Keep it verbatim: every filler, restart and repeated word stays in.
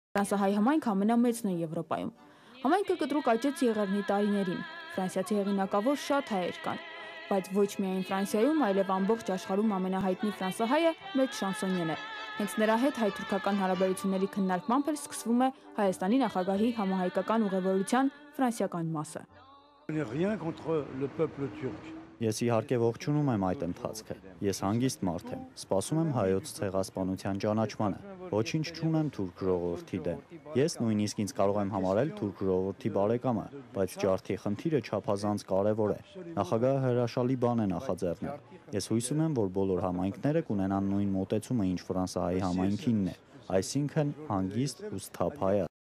Ֆրանսահայ համայնքը ամենամեծն է Եվրոպայում։ Համայնքը կտրուկ աճեց եղեռնի տարիներին։ Ֆրանսիացի հեղինակավոր շատ հայեր կան, բայց ոչ միայն Ֆրանսիայում, այլև ամբողջ աշխարհում ամենահայտնի ֆրանսահայը մեծ շանսոնյեն է։ Հենց նրա հետ հայ-թուրքական հարաբերությունների քննարկմամբ էլ սկսվում է Հայաստանի նախագահի համահայկական ուղևորության ֆրանսիական մասը։ Ես իհարկե ողջունում եմ այդ ընթացքը։ Ես հանգիստ մարդ եմ, սպասում եմ հայոց ցեղասպանության ճանաչմանը։ Ոչինչ չունեմ թուրք ժողովրդի դեմ։ Ես նույնիսկ ինձ կարող եմ համարել թուրք ժողովրդի բարեկամը, բայց ջարդի խնդիրը չափազանց կարևոր է։ Նախագահը հրաշալի բան է նախաձեռնել։ Ես հույս ունեմ, որ բոլոր համայնքները կունենան նույն մոտեցումը, ինչ ֆրանսահայ համայնքինն է, այսինքն հանգիստ ու սթափ հայ։